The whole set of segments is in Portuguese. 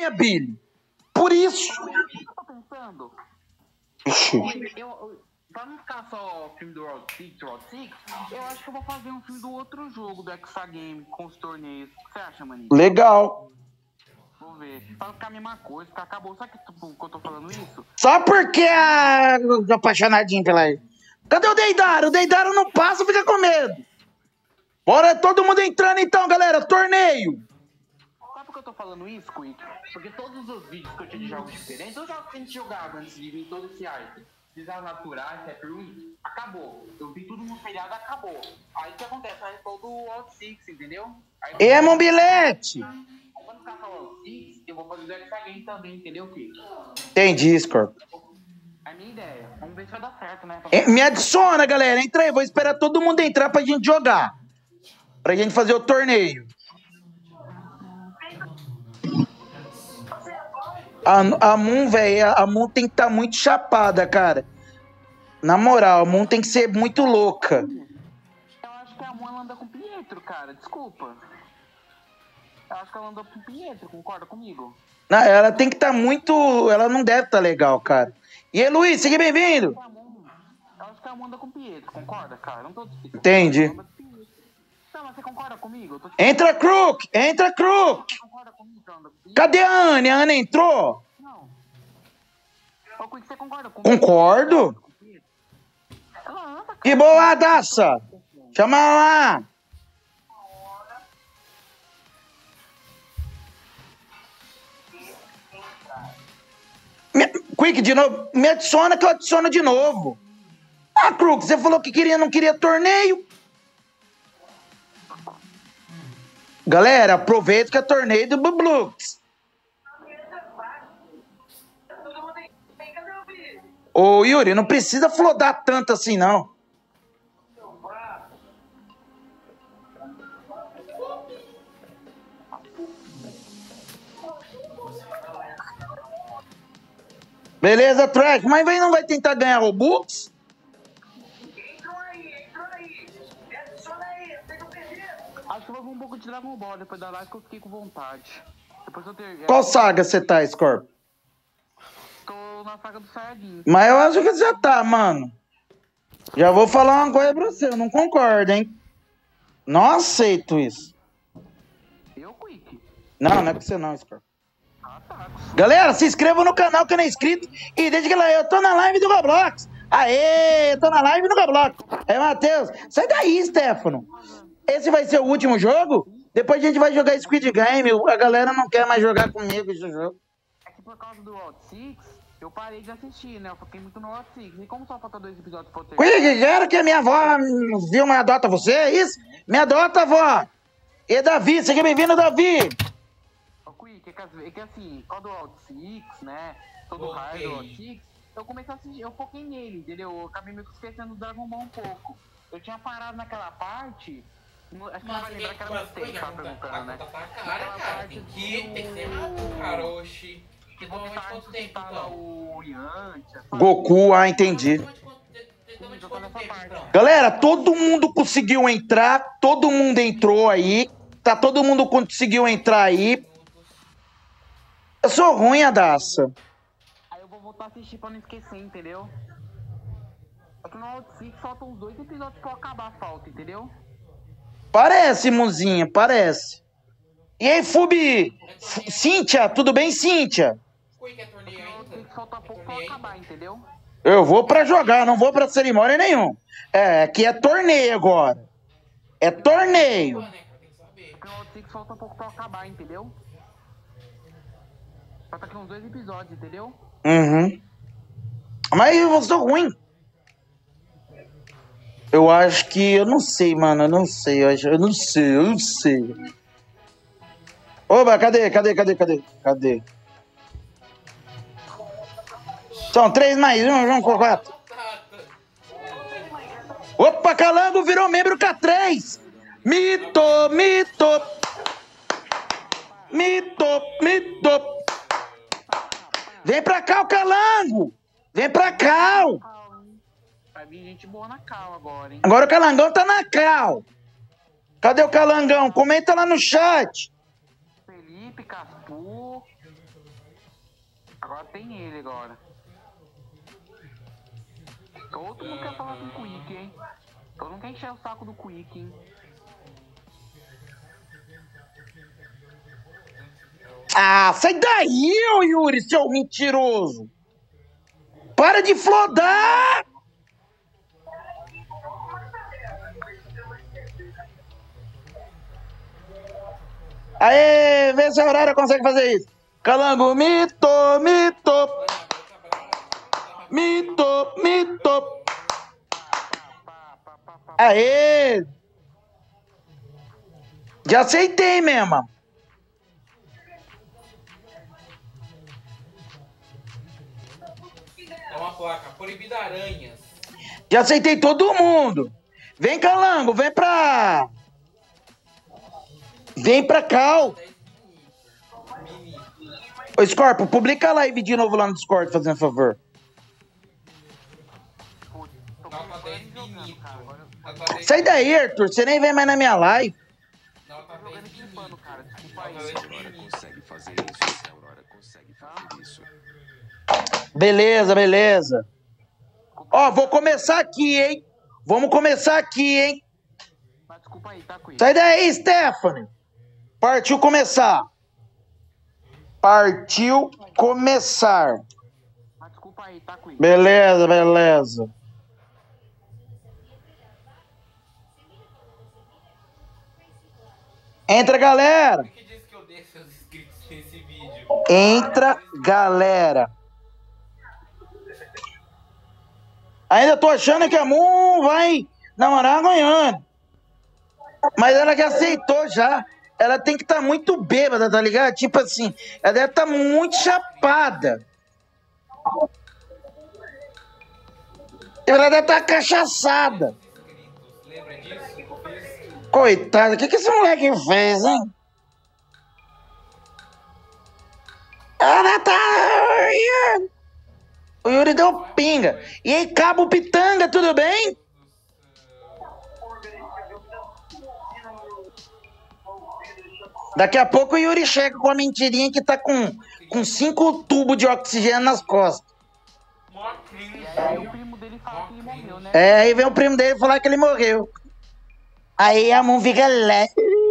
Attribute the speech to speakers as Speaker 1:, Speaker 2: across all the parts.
Speaker 1: Billy. Por isso.
Speaker 2: Eu tô pensando. Pra não ficar só filme do Round 6, eu acho que eu vou fazer um filme do outro jogo do Exagame com os torneios. O que você acha, maninho?
Speaker 1: Legal.
Speaker 2: Vou ver. Pra ficar a mesma coisa, porque acabou. Sabe que eu tô falando isso?
Speaker 1: Só porque eu tô apaixonadinho pela ele. Cadê o Deidara? O Deidara não passa, fica com medo. Bora todo mundo entrando então, galera. Torneio.
Speaker 2: Sabe por que eu tô falando isso, Quick? Porque todos os vídeos que eu tinha de jogos diferentes, eu já tinha jogado antes de vir todo esse hype. Desastres naturais, Step Room, acabou. Eu vi tudo no feriado, acabou. Aí o que acontece? Aí foi do Out 6, entendeu?
Speaker 1: É, mobilete.
Speaker 2: Aí quando ficar com o Out 6, eu vou fazer o Exagame também, entendeu, Quick?
Speaker 1: Entendi, Scorpio.
Speaker 2: É a minha ideia. Vamos ver se vai dar certo, né?
Speaker 1: Me adiciona, galera. Entra aí. Vou esperar todo mundo entrar pra gente jogar. Pra gente fazer o torneio. A Moon, velho, a Moon tem que estar muito chapada, cara. Na moral, a Moon tem que ser muito louca.
Speaker 2: Eu acho que a Moon anda com o Pietro, cara. Desculpa. Eu acho que ela andou com o Pietro, concorda comigo?
Speaker 1: Não, ela tem que estar muito... Ela não deve estar legal, cara. E aí, Luiz, seja bem-vindo.
Speaker 2: Eu acho que a Moon anda com o Pietro, concorda, cara? Não tô difícil.
Speaker 1: Entendi.
Speaker 2: Não, mas você concorda comigo?
Speaker 1: Entra, Crook! Entra, Crook!
Speaker 2: Concorda comigo que ela anda com o Pietro?
Speaker 1: Cadê a Anne? A Anne entrou?
Speaker 2: Não. Ô, Quick, você concorda comigo?
Speaker 1: Concordo.
Speaker 2: Ela anda, cara.
Speaker 1: Que boa, Daça! Chama ela lá! Quick, de novo. Me adiciona que eu adiciono de novo. Ah, Crook, você falou que não queria torneio. Galera, aproveita que é torneio do Bublux. Ô, Yuri, não precisa flodar tanto assim, não. Beleza, Track, mas não vai tentar ganhar Robux?
Speaker 2: Acho que eu vou ver um pouco de Dragon Ball depois da live que eu fiquei com vontade. Depois eu ter...
Speaker 1: Qual saga você tá, Scorpio?
Speaker 2: Tô na saga do Saiyajin.
Speaker 1: Mas eu acho que você já tá, mano. Já vou falar uma coisa pra você, eu não concordo, hein? Não aceito isso.
Speaker 2: Eu, Quick?
Speaker 1: Não, não é com você não, Scorpio.
Speaker 2: Ah, tá.
Speaker 1: Galera, se inscreva no canal que não é inscrito e deixa que eu tô na live do Roblox. Aê, eu tô na live do Roblox. Aí, Matheus, sai daí, Stefano. Esse vai ser o último jogo? Depois a gente vai jogar Squid Game. A galera não quer mais jogar comigo esse jogo.
Speaker 2: É que por causa do Out 6, eu parei de assistir, né? Eu fiquei muito no Out 6. E como só falta 2 episódios pra eu ter...
Speaker 1: Quero que a minha avó viu, mas adota você, é isso? Me adota, avó. E Davi, seja bem-vindo, Davi.
Speaker 2: Ô, Quick, é que assim, quando o Out 6, né? Todo raio do Out 6, eu comecei a assistir, eu foquei nele, entendeu? Eu acabei meio que esquecendo do Dragon Ball um pouco. Eu tinha parado naquela parte... Acho que não vai lembrar que era mistake, tá perguntando, né?
Speaker 3: Cara, tem que ser rápido, cara, oxi.
Speaker 2: Que normalmente quanto tempo, então? O Yantia...
Speaker 1: Goku, entendi. Galera, todo mundo conseguiu entrar, todo mundo entrou aí. Tá, todo mundo conseguiu entrar aí. Eu sou ruim, Adaça.
Speaker 2: Aí eu vou voltar a assistir pra não esquecer, entendeu? Só que no Out 6 faltam uns 2 episódios pra eu acabar a falta, entendeu?
Speaker 1: Parece, Muzinha, parece. E aí, Fubi? Cíntia, tudo bem, Cíntia?
Speaker 2: Falta pouco pra eu acabar, entendeu?
Speaker 1: Eu vou pra jogar, não vou pra cerimônia nenhuma. É, aqui é torneio agora. É torneio.
Speaker 2: Porque no Out 6 falta pouco pra eu acabar, entendeu? Falta aqui uns 2 episódios, entendeu?
Speaker 1: Uhum. Mas eu sou ruim. Eu acho que... Eu não sei, mano. Eu não sei. Eu não sei. Opa, cadê? São 3 mais 1, vamos com 4. Opa, Calango virou membro K3. Mito. Vem pra cá, o Calango. Vem pra cá.
Speaker 2: Vai vir gente boa na cal agora, hein?
Speaker 1: Agora o Calangão tá na cal. Cadê o Calangão? Comenta lá no chat.
Speaker 2: Pikachu. Agora tem ele agora. Todo mundo quer falar com o Quick, hein? Todo mundo quer encher o saco do Quick, hein?
Speaker 1: Ah, sai daí, ô Yuri, seu mentiroso! Para de flodar! Aê, vê se a Aurora consegue fazer isso. Calango, mito, mito. Mito, mito. Aê! Já aceitei mesmo.
Speaker 3: É uma placa, proibida aranhas.
Speaker 1: Já aceitei todo mundo. Vem, Calango, vem pra... Vem pra cá. Ô, Scorpio, publica a live de novo lá no Discord, fazendo favor.
Speaker 3: Nota 10 bonito.
Speaker 1: Sai daí, Arthur. Você nem vem mais na minha live.
Speaker 3: Nota 10 bonito.
Speaker 2: Cara, desculpa
Speaker 3: Nota
Speaker 2: aí.
Speaker 3: 10
Speaker 4: Aurora
Speaker 3: bonito.
Speaker 4: consegue fazer isso, se a Aurora consegue fazer isso.
Speaker 1: Beleza, beleza. Ó, vou começar aqui, hein? Vamos começar aqui, hein?
Speaker 2: Mas desculpa aí, tá, Quick?
Speaker 1: Sai daí, Stephanie. Partiu começar. Partiu começar.
Speaker 2: Mas desculpa aí, tá, Quick?
Speaker 1: Beleza, beleza. Entra, galera.
Speaker 3: Por que diz que eu dei seus inscritos nesse vídeo?
Speaker 1: Entra, galera. Ainda tô achando que a Moon vai namorar ganhando. Mas ela já aceitou já. Ela tem que estar muito bêbada, tá ligado? Tipo assim, ela deve estar muito chapada. Ela deve estar cachaçada.
Speaker 3: Lembra disso? Eu fiz.
Speaker 1: Coitado, o que esse moleque fez, hein? Ela tá... O Yuri deu pinga. E aí, Cabo Pitanga, tudo bem? Daqui a pouco o Yuri chega com a mentirinha que tá com 5 tubos de oxigênio nas costas.
Speaker 3: Mó cringe.
Speaker 2: E aí o primo dele fala que ele morreu, né?
Speaker 1: É, aí vem o primo dele falar que ele morreu. Aí a mão fica lá.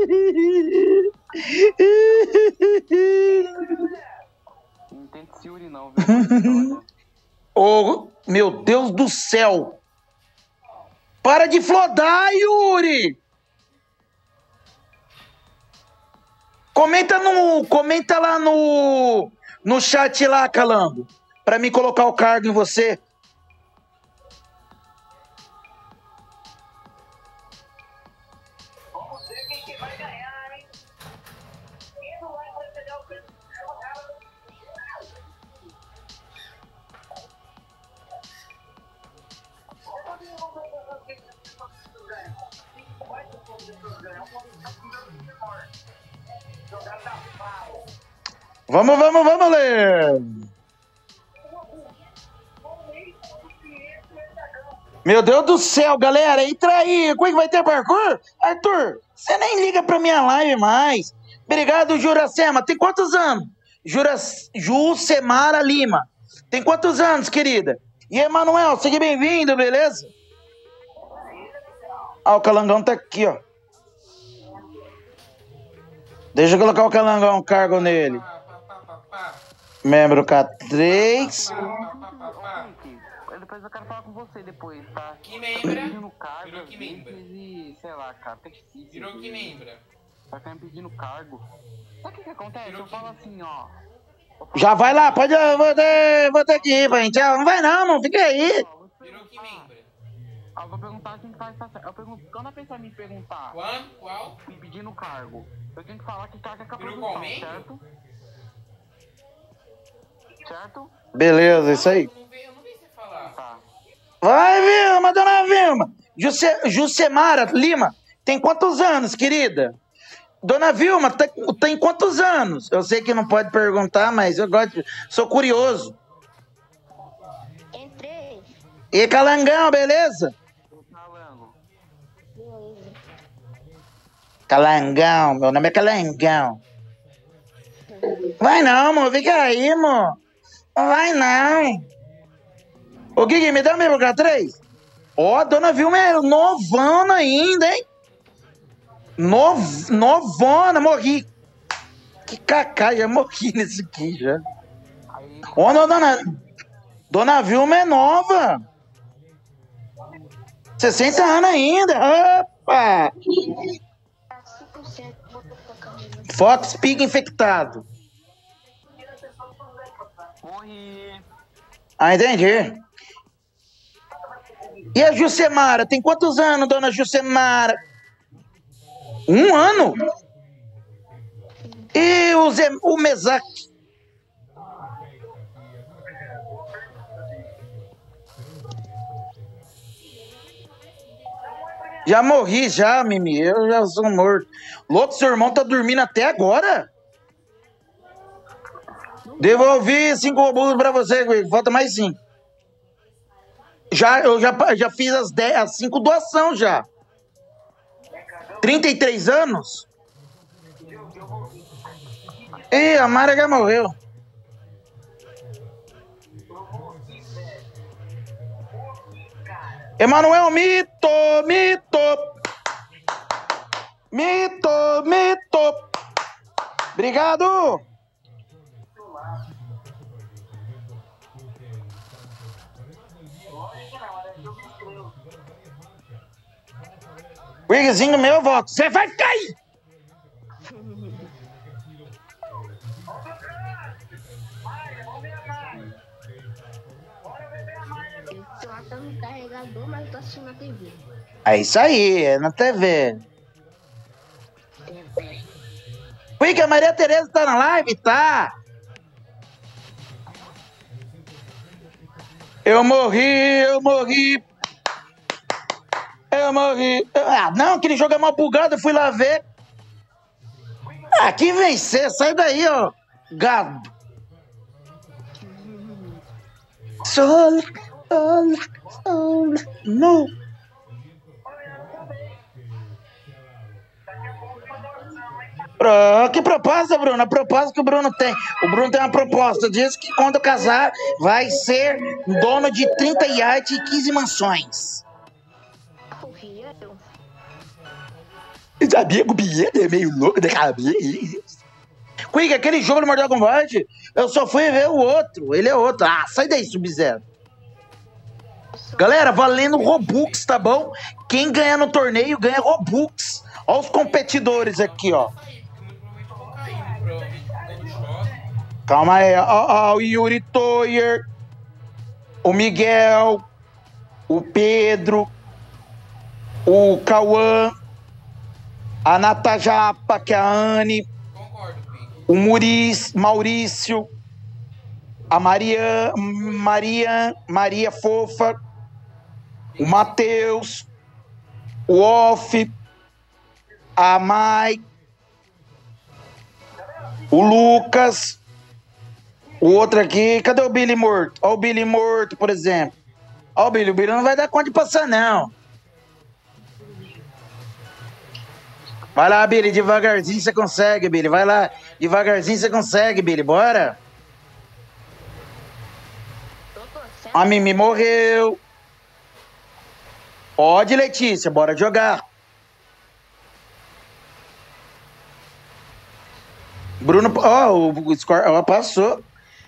Speaker 2: Não entende esse Yuri não, viu?
Speaker 1: Oh, meu Deus do céu. Para de flodar, Yuri. Comenta lá no chat lá, Calango, pra mim colocar o cargo em você. Vamos ler. Meu Deus do céu, galera, entra aí. Como é que vai ter parkour? Arthur, você nem liga pra minha live mais. Obrigado, Juracema. Tem quantos anos? Jucemara Lima. Tem quantos anos, querida? E Emanuel, seja bem-vindo, beleza? Ah, o Calangão tá aqui, ó. Deixa eu colocar o Calangão, cargo nele. Membro K3.
Speaker 2: Depois eu quero falar com você depois, tá?
Speaker 3: Que membra?
Speaker 2: Pedindo cargo,
Speaker 3: Virou
Speaker 2: às
Speaker 3: que membra?
Speaker 2: vezes, e sei lá, cara, tem que se...
Speaker 3: Virou que membra?
Speaker 2: Vai ficar me pedindo cargo. Sabe o que acontece?
Speaker 3: Virou
Speaker 2: Eu
Speaker 3: que
Speaker 2: falo assim, ó.
Speaker 1: Já vai lá, pode. Vou ter que ir, gente. Não vai não, fica aí.
Speaker 3: Virou que membra?
Speaker 2: Ah, eu vou perguntar quem faz. Eu pergunto, quando a pessoa me perguntar,
Speaker 3: Quando? Qual?
Speaker 2: me pedindo cargo, eu tenho que falar que cargo é com a
Speaker 3: Virou
Speaker 2: produção,
Speaker 3: qual membro?
Speaker 2: certo? Certo?
Speaker 1: Beleza, isso aí.
Speaker 3: Eu não vi você falar.
Speaker 2: Tá.
Speaker 1: Vai, Vilma, dona Vilma. Jucemara Lima, tem quantos anos, querida? Dona Vilma, tem quantos anos? Eu sei que não pode perguntar, mas eu gosto, sou curioso.
Speaker 5: Entrei.
Speaker 1: E Calangão, beleza?
Speaker 2: Calango.
Speaker 5: Beleza.
Speaker 1: Calangão, meu nome é Calangão. Vai não, amor. Fica aí, amor. Não vai não. Ô, Gui, me dá meu K3. Ó, dona Vilma é novona ainda, hein? Novona, morri. Que cacá, já morri nesse aqui, já. Ó, dona Vilma é nova. 60 anos ainda. Opa! Fox Pig infectado.
Speaker 2: Morri.
Speaker 1: Ah, entendi. E a Jucemara? Tem quantos anos, dona Jucemara? 1 ano? E o Mesac? Já morri, já, Mimi. Eu já sou morto. Louco, seu irmão tá dormindo até agora? Devolvi 5 robulos pra você, Gui. Falta mais 5. Eu já fiz as 5 doações já. 33 anos? Ih, a Mara já morreu. Emanuel, mito. Obrigado. Wigzinho, meu voto. Você vai cair.
Speaker 5: Eu tô até no carregador, mas tô assistindo na TV.
Speaker 1: É isso aí, é na TV. Wig, a Maria Tereza tá na live? Tá. Eu morri. Ah, não, aquele jogo é mal bugado, eu fui lá ver. Ah, que vencer, sai daí, ó. Gado. Sol, no. Que proposta, Bruno? A proposta que o Bruno tem. O Bruno tem uma proposta. Diz que quando casar vai ser dono de 30 iates e 15 mansões. Sabia que o Pinheiro é meio louco da cabeça. Quick, aquele jogo do Mortal Kombat, eu só fui ver o outro. Ele é outro. Ah, sai daí, Sub-Zero. Galera, valendo Robux, tá bom? Quem ganhar no torneio ganha Robux. Olha os competidores aqui, ó. Calma aí. Ó, o Yuri Toyer, o Miguel, o Pedro, o Cauã, a Natajapa, que é a Anne, o Maurício, a Maria Fofa, o Matheus, o Off, a Mai, o Lucas, o outro aqui, cadê o Billy morto? Olha o Billy morto, por exemplo. Olha o Billy não vai dar conta de passar, não. Vai lá, Billy, devagarzinho você consegue, Billy. Vai lá, devagarzinho você consegue, Billy. Bora. A Mimi morreu. Pode, Letícia, bora jogar. Bruno, o score passou.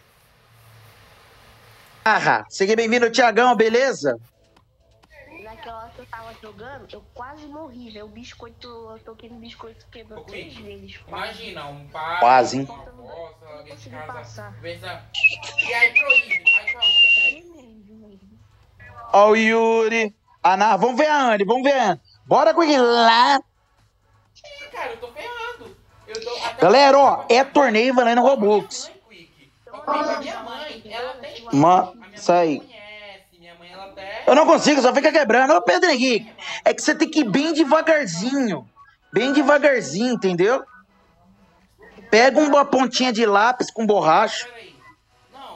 Speaker 1: Seja bem-vindo, Thiagão, beleza?
Speaker 5: Naquela hora que eu tava jogando, eu quase morri, velho. O biscoito, eu toquei no biscoito, quebrou 3 vezes.
Speaker 3: Imagina, um pai.
Speaker 1: Quase, hein?
Speaker 5: Alguém de casa.
Speaker 3: E aí proíbe.
Speaker 1: Ó o Yuri. Vamos ver a Anne, Bora com ele lá.
Speaker 3: Cara, eu tô ferrado.
Speaker 1: Galera, ó, é torneio valendo Robux.
Speaker 3: Minha mãe, ela tem.
Speaker 1: Sai. Eu não consigo, só fica quebrando. Ô, Pedro Henrique, é que você tem que ir bem devagarzinho. Bem devagarzinho, entendeu? Pega uma pontinha de lápis com borracha.
Speaker 3: Peraí. Não.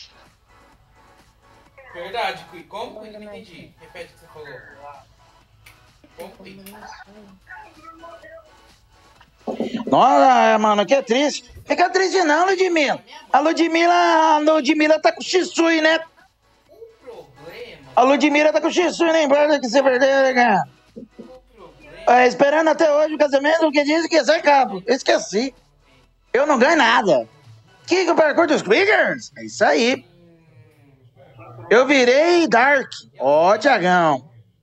Speaker 3: Verdade, Quick. Como Quick? Não entendi. Repete o que você falou. Como Quick?
Speaker 1: Nossa, mano, que triste. Fica triste não, Ludmilla. A Ludmilla tá com Shisui, né?
Speaker 3: O problema,
Speaker 1: A Ludmilla tá com Shisui, nem importa que você perdeu, cara. Esperando até hoje o casamento, que disse que ia ser cabo. Esqueci. Eu não ganho nada. Que o parkour dos Quickers? É isso aí. Eu virei Dark. Ó, Tiagão.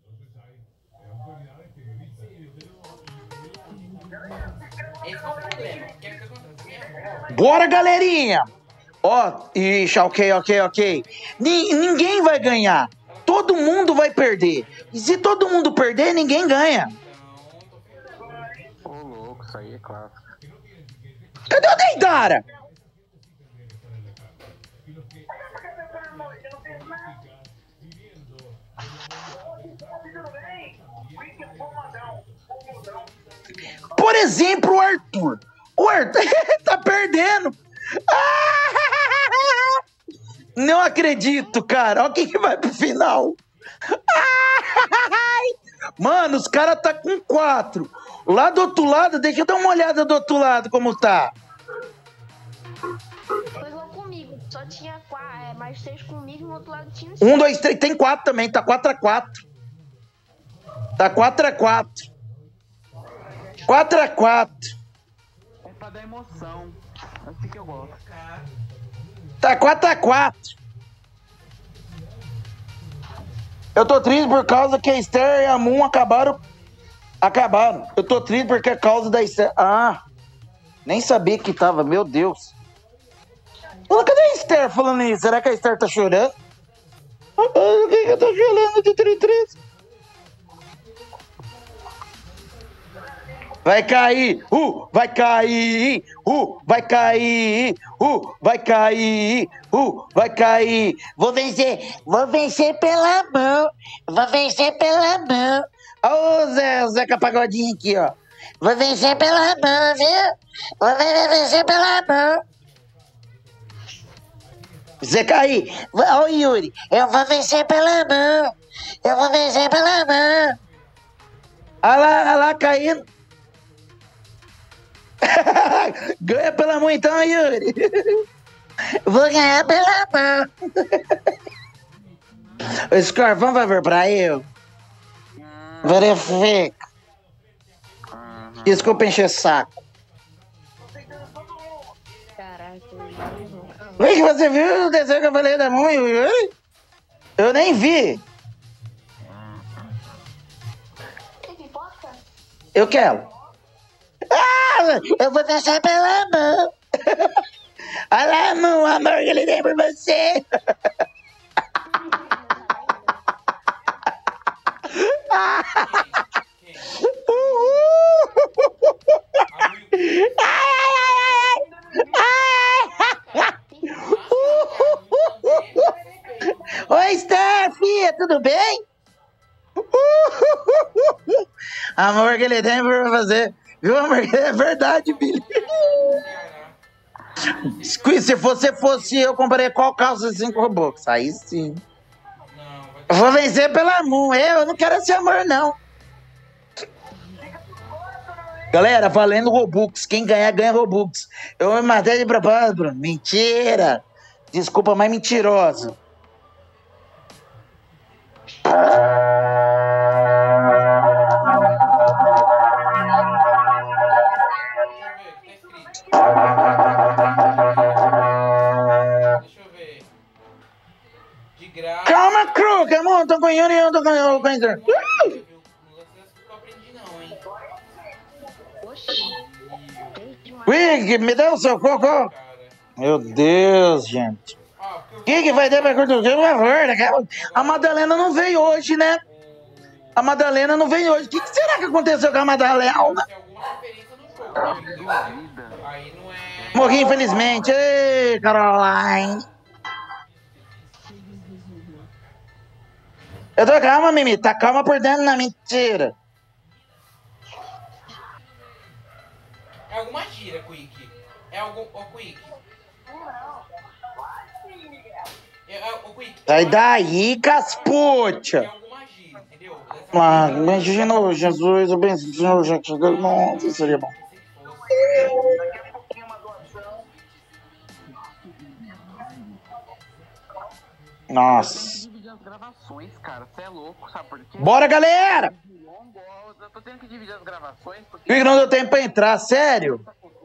Speaker 3: esse é o problema. O que é que acontece?
Speaker 1: Bora, galerinha. Ó, ixi, ok. Ninguém vai ganhar. Todo mundo vai perder. E se todo mundo perder, ninguém ganha.
Speaker 2: Ô, louco, isso aí é clássico.
Speaker 1: Cadê o Deidara? Por exemplo, o Arthur. O Arthur tá perdendo. Não acredito, cara. Olha quem que vai pro final. Mano, os caras tá com 4. Lá do outro lado, deixa eu dar uma olhada do outro lado como tá.
Speaker 5: Foi igual comigo, só tinha mais 3 comigo e no outro lado tinha
Speaker 1: 1, 2, 3, tem 4 também, tá 4x4. Tá 4x4. 4x4.
Speaker 2: É pra dar emoção. É assim que eu gosto.
Speaker 1: Tá 4x4. Eu tô triste por causa que a Esther e a Moon acabaram. Eu tô triste porque a causa da Esther. Ah, nem sabia que tava, meu Deus. Cadê a Esther falando isso? Será que a Esther tá chorando? Por que eu tô chorando de tristeza? Vai cair, vai cair, vai cair, vai cair, vai cair. Vou vencer pela mão, Ó o Zeca Pagodinho aqui, ó. Vou vencer pela mão, viu? Vou vencer pela mão. Zeca aí, ó Yuri, eu vou vencer pela mão, Olha lá, caindo. Ganha pela mão então, Yuri. Vou ganhar pela mão. O Scorpion vai vir pra eu. Verifica. Desculpa encher saco.
Speaker 5: Caraca,
Speaker 1: Vem que você viu o desenho que eu falei da mão, Yuri? Eu nem vi.
Speaker 5: tem pipoca?
Speaker 1: Eu quero. Eu vou deixar pela mão. Olha lá, amor, o amor que ele tem por você. Oi, Steph, tudo bem? Amor que ele tem por você. Viu, amor? É verdade, Billy. Se você fosse eu, compraria qual calça de 5 Robux? Aí sim. Eu vou vencer pela Moon. Eu não quero esse amor, não. Galera, valendo Robux. Quem ganhar, ganha Robux. Eu me matei de propósito, Bruno. Mentira. Desculpa, mas mentirosa.
Speaker 3: Deixa eu ver. De graça.
Speaker 1: Calma, Cru. Calma, eu tô com o Yuri e eu tô com o Enter.
Speaker 3: Não aprendi não, hein?
Speaker 1: Wig, me dá o seu cocô.
Speaker 3: Cara.
Speaker 1: Meu Deus, gente. O que vai ter pra curtir? Por favor, a Madalena não veio hoje, né? A Madalena não veio hoje. O que será que aconteceu com a Madalena?
Speaker 3: Tem alguma referência no jogo. Aí não é.
Speaker 1: Morri, infelizmente. Ei, Caroline. Eu tô calma, Mimi. Tá calma por dentro na mentira.
Speaker 3: É alguma gira, Quick. É algum. Ô, Quick. Ô, Quick.
Speaker 1: Sai daí,
Speaker 3: É
Speaker 1: caspucha.
Speaker 3: alguma gira, entendeu?
Speaker 1: Ah, imagina, Jesus, eu penso, Senhor, gente, nossa, seria bom. Nossa.
Speaker 2: Tem que dividir as gravações, cara. Você é louco, sabe por quê?
Speaker 1: Bora, galera!
Speaker 2: Eu tô tendo que dividir as gravações porque...
Speaker 1: Por que não deu tempo pra entrar? Sério?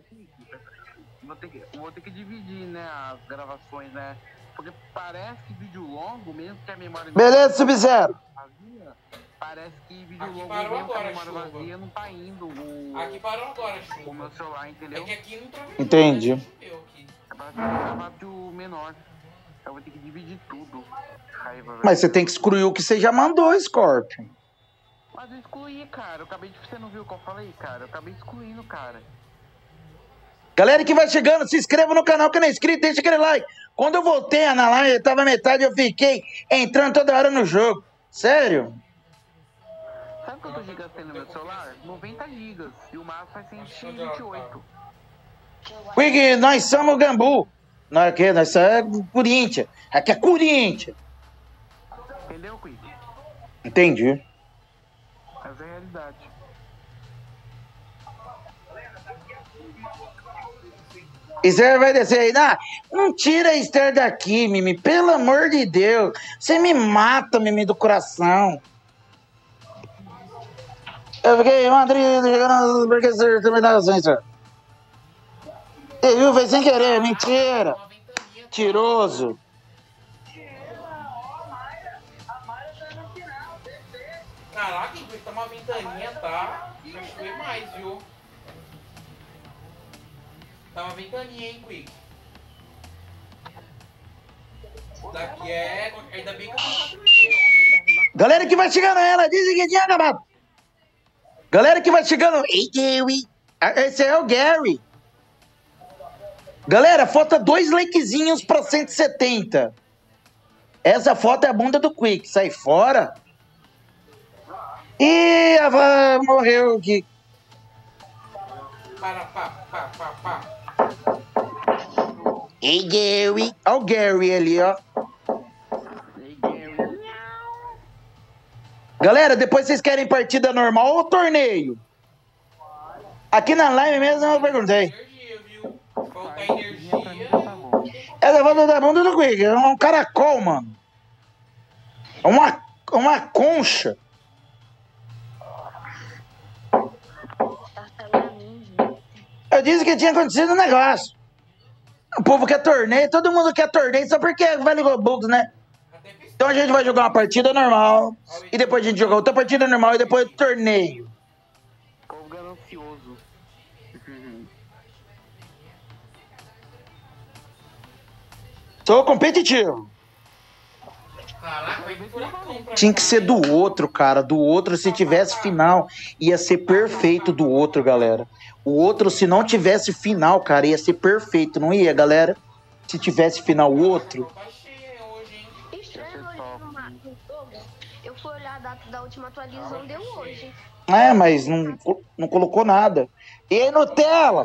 Speaker 2: Vou ter que dividir, né, as gravações, né? Porque parece que vídeo longo, mesmo que a memória...
Speaker 1: Beleza, Sub-Zero.
Speaker 2: Vazia, parece que vídeo
Speaker 3: Aqui
Speaker 2: longo,
Speaker 3: parou
Speaker 2: mesmo que a
Speaker 3: agora,
Speaker 2: memória
Speaker 3: chuva.
Speaker 2: vazia, não tá indo
Speaker 3: Aqui parou agora,
Speaker 2: o
Speaker 3: chuva.
Speaker 2: meu celular,
Speaker 3: É
Speaker 2: entendeu?
Speaker 3: que aqui não tá vendo.
Speaker 1: Entendi.
Speaker 3: Né? Choveu aqui.
Speaker 2: É pra gravar vídeo menor. Eu vou ter que dividir tudo. Raiva, velho.
Speaker 1: Mas você tem que excluir o que você já mandou, Scorpion.
Speaker 2: Mas eu excluí, cara. Eu acabei de... Você não viu o que eu falei, cara? Eu acabei excluindo, cara.
Speaker 1: Galera que vai chegando, se inscreva no canal que não é inscrito, deixa aquele like. Quando eu voltei na live, eu tava metade, eu fiquei entrando toda hora no jogo. Sério?
Speaker 2: Sabe quantos gigas tem no meu celular? 90 gigas. E o máximo é 128.
Speaker 1: Porque nós somos o Gambu. Nós somos Corinthians. Aqui é Corinthians.
Speaker 2: Entendeu, Quick?
Speaker 1: Entendi.
Speaker 2: Essa é a realidade.
Speaker 1: E você vai descer aí. Não tira a Esther daqui, Mimi. Pelo amor de Deus. Você me mata, Mimi, do coração. Eu fiquei, Madrid, chegando porque você também dá assim, senhor. Você viu? Foi sem querer. Mentira. Tiroso.
Speaker 3: Caraca, Quick, tá uma ventaninha, tá? Vai chover mais, viu? Tá uma ventaninha, hein, Quick? Daqui é... Ainda bem que eu tô 4G.
Speaker 1: Galera que vai chegando, ela disse que tinha acabado. Galera que vai chegando. Ei, Gary. Esse é o Gary. Galera, falta 2 likezinhos pra 170. Essa foto é a bunda do Quick. Sai fora. Ih, a Van morreu aqui.
Speaker 3: Pá.
Speaker 1: Ei, Gary. Olha o Gary ali, ó. Galera, depois vocês querem partida normal ou torneio? Aqui na live mesmo eu perguntei.
Speaker 3: Energia, viu? Falta energia.
Speaker 1: Essa foto da bunda do Quick. É um caracol, mano. É uma concha. Eu disse que tinha acontecido um negócio. O povo quer torneio, todo mundo quer torneio só porque vale Robux, né? Então a gente vai jogar uma partida normal e depois a gente joga outra partida normal e depois torneio.
Speaker 2: Povo ganancioso.
Speaker 1: Sou competitivo.
Speaker 3: Caraca, vai furacão pra
Speaker 1: Tinha que ser do outro, cara. Do outro, se tivesse final, ia ser perfeito do outro, galera. O outro, se não tivesse final, cara, ia ser perfeito, não ia, galera? Se tivesse final, o outro.
Speaker 3: Tá cheia hoje, hein?
Speaker 5: Estranho hoje no jogo. Eu fui olhar a data da última atualização, deu hoje.
Speaker 1: É, mas não colocou nada. E aí, Nutella?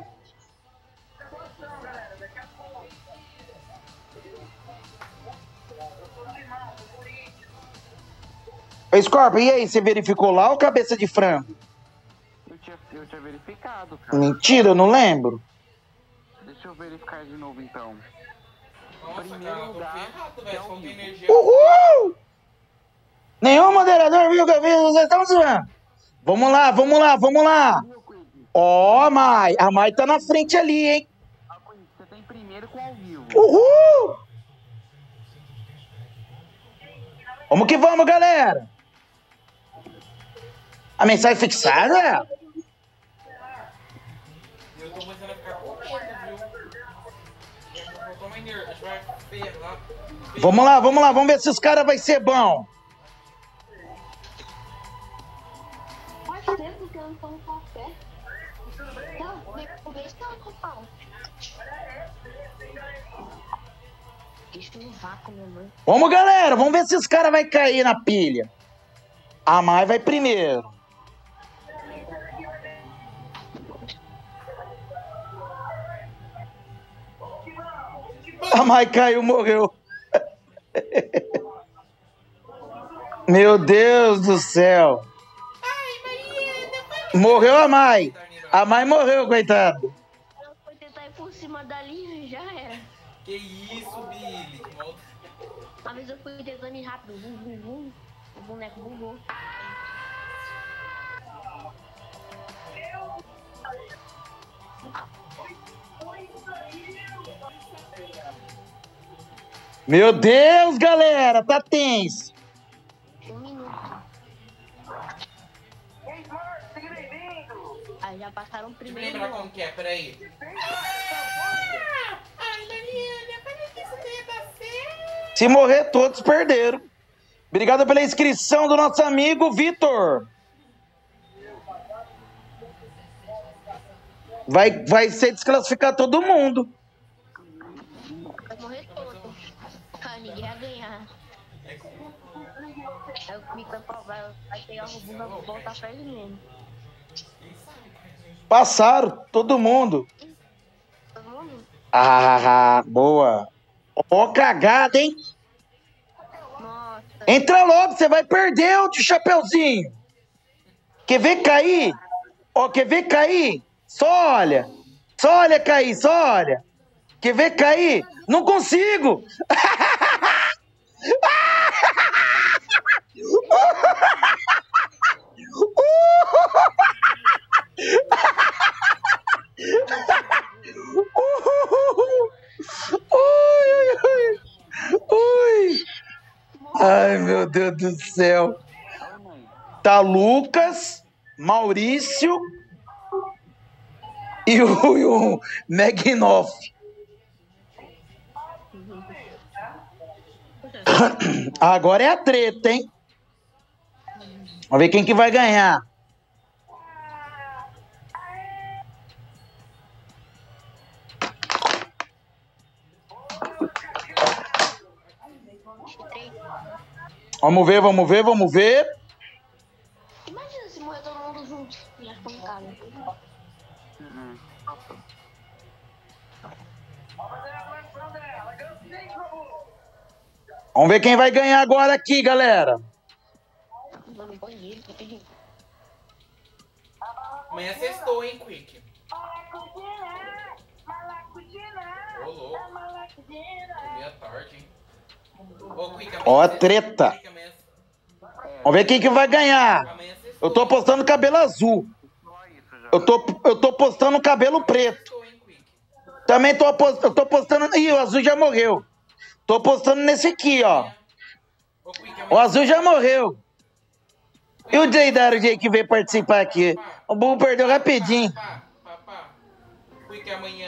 Speaker 1: Ô, Scorpio, e aí, você verificou lá ou cabeça de frango?
Speaker 2: Eu tinha verificado, cara.
Speaker 1: Mentira, eu não lembro.
Speaker 2: Deixa eu verificar de novo, então.
Speaker 3: Nossa,
Speaker 2: Primeiro
Speaker 3: cara, eu tô
Speaker 2: lugar,
Speaker 3: ferrado, velho. Falta energia.
Speaker 1: Uhul! Nenhum moderador viu que eu vi, vocês estão zoando. Vamos lá. Ó, a Mai tá na frente ali, hein?
Speaker 2: Você tá em primeiro com ao vivo.
Speaker 1: Uhul! Vamos que vamos, galera! A mensagem fixada?
Speaker 3: Eu tô começando a ficar com medo, viu? Faltou uma energia. Acho que vai ferrar.
Speaker 1: Vamos lá, vamos ver se os caras vai ser bom.
Speaker 5: Faz tempo que eu não tomo café. Não, vê se ela compara. Deixa no vácuo, minha mãe.
Speaker 1: Vamos, galera, vamos ver se os caras vai cair na pilha. A Mai vai primeiro. A Mai caiu, morreu. Meu Deus do céu. Morreu a Mai. A Mai morreu, coitado.
Speaker 5: Ela foi tentar ir por cima da linha e já era.
Speaker 3: Que isso, subir ele. Que maldade.
Speaker 5: Uma vez eu fui tentando ir rápido, vum, vum, vum. O boneco bugou.
Speaker 1: Meu Deus, galera, tá tenso.
Speaker 5: 1 minuto. Aí já passaram o
Speaker 3: Deixa eu
Speaker 5: primeiro.
Speaker 3: lembrar como que é, peraí. Ai, Mariana, para que isso ia dar certo?
Speaker 1: Se morrer, todos perderam. Obrigado pela inscrição do nosso amigo Vitor. Vai ser desclassificar todo mundo.
Speaker 5: Vai morrer todo. Ah, ninguém vai ganhar. Aí o Mico vai pegar o robô e vai voltar pra ele mesmo.
Speaker 1: Passaram, todo mundo.
Speaker 5: Todo mundo?
Speaker 1: Ah, boa. Ó, cagada, hein?
Speaker 5: Nossa.
Speaker 1: Entra logo, você vai perder o de chapeuzinho. Quer ver cair? Ó, quer ver cair? Só olha cair, só olha. Quer ver cair? Não consigo. Ai, meu Deus do céu. Tá Lucas, Maurício e o Megnoff. Agora é a treta, hein? Vamos ver quem que vai ganhar. Vamos ver, vamos ver, vamos ver.
Speaker 5: Imagina se morrer todo mundo junto. Já pancada.
Speaker 1: Vamos ver quem vai ganhar agora aqui, galera.
Speaker 5: Vou no banheiro, vou pedir.
Speaker 3: Amanhã sextou, hein, Quick? Ô, louco. Meia tarde, hein? Ô, Quick,
Speaker 1: Ó a
Speaker 3: amanhã
Speaker 1: treta.
Speaker 3: Quick, amanhã-
Speaker 1: Vamos ver quem que vai ganhar.
Speaker 3: amanhã sextou.
Speaker 1: Eu tô postando cabelo azul. Eu tô postando cabelo preto.
Speaker 3: Sextou, hein, Quick?
Speaker 1: Também eu tô postando... Ih, o azul já morreu. Tô postando nesse aqui, ó.
Speaker 3: Ô, Quick,
Speaker 1: O
Speaker 3: amanhã...
Speaker 1: azul já morreu. E o Jaydaro que veio participar aqui? O burro perdeu rapidinho.
Speaker 3: Papá. Quick, amanhã...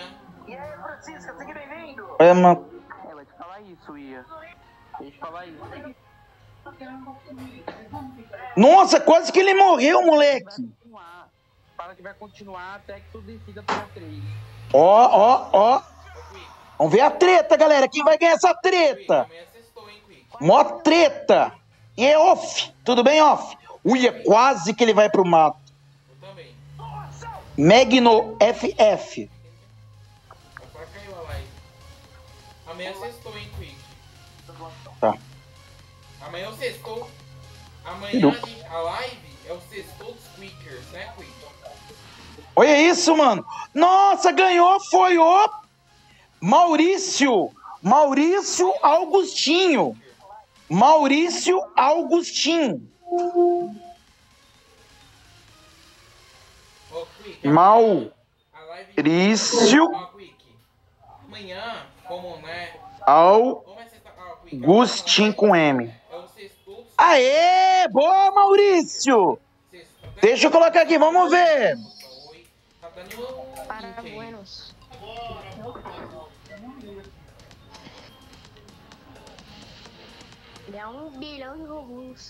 Speaker 1: É, mano.
Speaker 2: Vai te falar isso, Ia. Vai te falar isso.
Speaker 1: Nossa, quase que ele morreu, moleque.
Speaker 2: Continuar. Fala que vai continuar até que tu decida pegar 3.
Speaker 1: Ó.
Speaker 3: Ô, Quick,
Speaker 1: Vamos ver a treta, galera. Quem vai ganhar essa
Speaker 3: Quick,
Speaker 1: treta?
Speaker 3: amanhã sextou, hein, Quick?
Speaker 1: Mó treta. E é off. Tudo bem, off? Uia, quase que ele vai pro mato.
Speaker 3: Eu também.
Speaker 1: Megno FF.
Speaker 3: Agora caiu a live. Amanhã sextou, hein, Quick?
Speaker 1: Tá.
Speaker 3: Amanhã é o sextou. Amanhã
Speaker 1: Virou.
Speaker 3: a live é o sextou dos Quickers, né, Quick?
Speaker 1: Olha isso, mano. Nossa, ganhou, foi o Maurício Augustinho. Maurício Augustinho.
Speaker 3: Ô, Quick,
Speaker 1: Maurício
Speaker 3: a live... Ó, Quick. Amanhã, como, né? Como é sexta... Ó, Quick,
Speaker 1: Augustinho com M.
Speaker 3: é o sextou dos
Speaker 1: Aê, boa, Maurício.
Speaker 3: Sextou.
Speaker 1: Deixa eu colocar aqui, vamos ver.
Speaker 3: Oi. Tá dando...
Speaker 5: Para
Speaker 3: link aí.
Speaker 5: buenos. Dá 1 bilhão de robôs.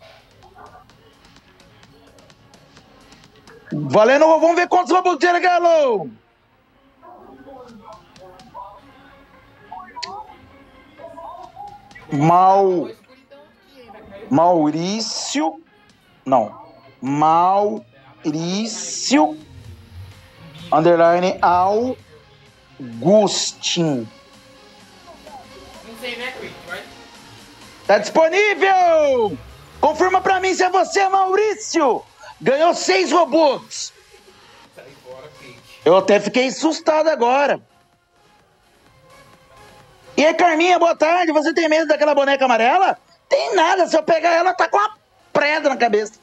Speaker 1: Valendo, vamos ver quantos robôs ele galou.
Speaker 3: Ó, escuridão aqui, ainda caiu.
Speaker 1: Maurício. Não. Maurício. Underline Augustin.
Speaker 3: Não sei, né, Quick? Vai...
Speaker 1: Tá disponível! Confirma pra mim se é você, Maurício! Ganhou 6 robôs.
Speaker 3: Sai fora, Quick.
Speaker 1: Eu até fiquei assustado agora. E aí, Carminha, boa tarde. Você tem medo daquela boneca amarela? Tem nada. Se eu pegar ela, tá com uma pedra na cabeça.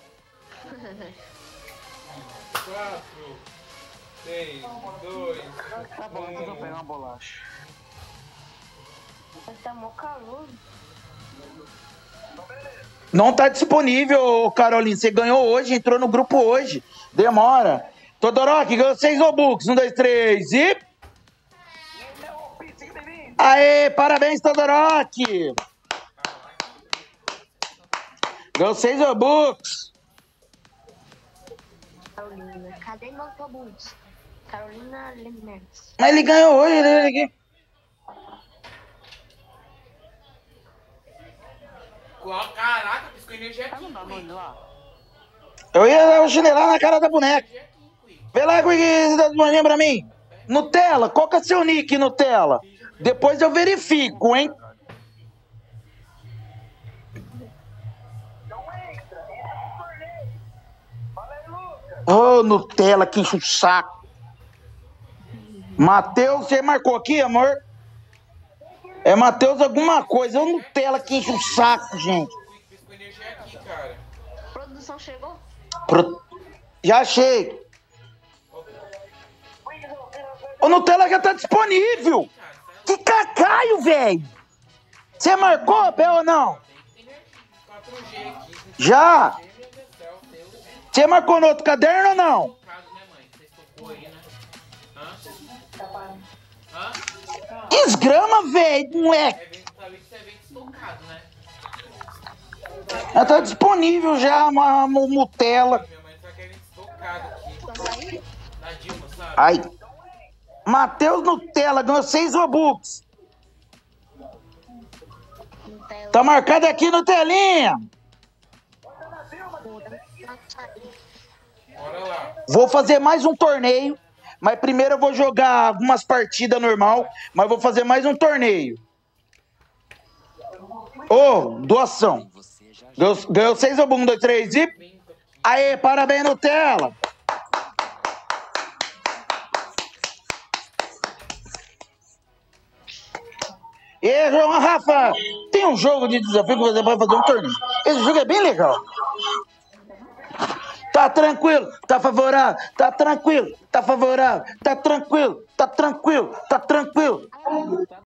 Speaker 3: 4, 3, 2,
Speaker 2: Tá bom, eu vou pegar uma bolacha.
Speaker 5: Tá mó calor.
Speaker 1: Não tá disponível, Caroline. Você ganhou hoje, entrou no grupo hoje. Demora. Todoroki, ganhou 6 Robux. 1, 2, 3 e... Aê, parabéns, Todoroki. Ganhou 6 Robux.
Speaker 5: Carolina, cadê meu autobus? Carolina Lemers.
Speaker 1: Mas ele ganhou hoje, né? Aqui.
Speaker 3: Caraca, piscou energia
Speaker 2: Tá
Speaker 3: aqui.
Speaker 2: no bagulho lá?
Speaker 1: Eu ia chinelar na cara da boneca. Vê lá, você tá disponível pra mim. Nutella, qual que é seu nick, Nutella? Depois eu verifico, hein? Ô, Nutella, que enche o saco. Matheus, você marcou aqui, amor? É Matheus alguma coisa. É o Nutella que enche o saco, gente.
Speaker 3: Piscou energia aqui, cara.
Speaker 5: Produção chegou?
Speaker 1: Já achei. O Nutella já tá disponível. Que cacaio, velho. Você marcou, Bel, ou não?
Speaker 3: 4G aqui.
Speaker 1: Já.
Speaker 3: Meu Deus do céu, Deus.
Speaker 1: Você marcou no outro caderno ou não?
Speaker 3: Caso, né, mãe? Vocês tocou aí, né? Hã?
Speaker 1: Desgrama, velho, moleque.
Speaker 3: Isso é bem estocado, né?
Speaker 1: Já tá disponível já, uma Nutella.
Speaker 3: Minha mãe tá querendo estocado aqui. Na Dilma, sabe?
Speaker 1: Ai. Matheus Nutella ganhou 6 Robux.
Speaker 5: Nutella.
Speaker 1: Tá marcado aqui, Nutelinha.
Speaker 3: Bora lá.
Speaker 1: Vou fazer mais um torneio. Mas primeiro eu vou jogar algumas partidas normal. Mas vou fazer mais um torneio. Ô, doação. Ganhou 6 Robux, 1, 2, 3 e... Aê, parabéns, Nutella. E aí, João Rafa, tem um jogo de desafio que você vai fazer um torneio. Esse jogo é bem legal. Tá tranquilo, tá favorável, tá tranquilo, tá favorável, tá tranquilo, tá tranquilo, tá tranquilo.